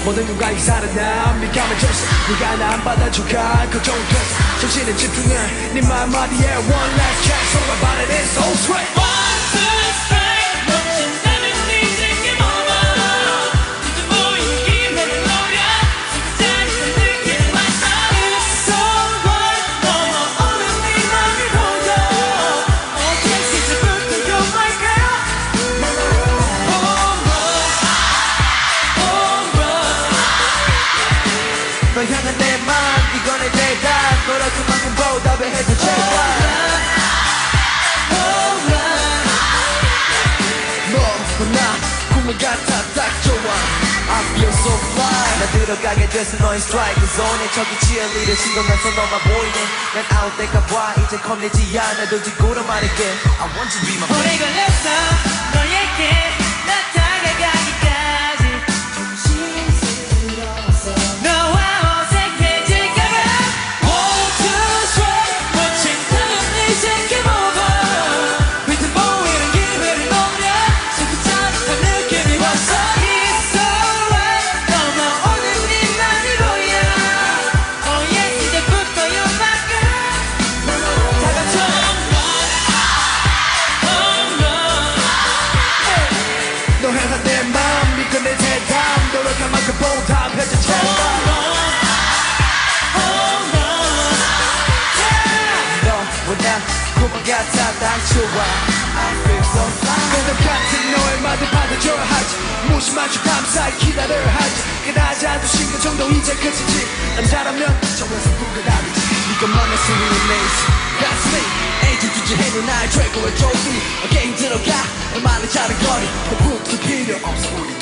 모든 감각이 살아나 미감을 줬어 네가 나 안 받아줄까 걱정됐어 정신의 집중은 네 말마디에 one last chance 서로가 바라는 so sweet One, two, straight 놓친다면 이제 game over 이제 보이는 기회를 노려 짜릿한 느낌 왔어 It's so right 넘어오는 네 맘을 보여 Okay 이제부터 you're my girl Home run Home run 너 향한 내맘 이건 내 대답 너랄 그만큼 보답을 해줘 제발 나 꿈을 같아 딱 좋아 I feel so fly 나 들어가게 돼서 너의 스트라이크 존에 저기 cheerleader 신경 나서 너만 보이네 난 out 때가 봐 이제 겁내지 않아 도지고로 말할게 I want you to be my 오래 걸렸어 너에게 나 다가가기까지 조심스러워서 너와 어색해질까봐 One, two, straight 놓친다면 이제 game over 빛을 보이는 기회를 노려 자꾸 짜릿한 느낌이 왔어 It's alright 넘어오는 네 맘이 보여 Oh yes 이제부터 you're my girl 다 같이 너 향한 내맘 믿고 내 대담 노력한 만큼 보답해줘 제발 너와 난 꿈을 같아 딱 좋아 I feel so fly 고독 같은 너의 말들 받아줘야 하지 무심한 척 감사히 기다려야 하지 그다지 않도 신경 정도 이제 끝이지 남자라면 저에서 불가다르지 이것만의 스윙은 레이스 That's me 에이즈 주제해는 나의 최고의 트로피 게임 들어가 얼마나 자른 거리 더 붙을 필요 없어 우리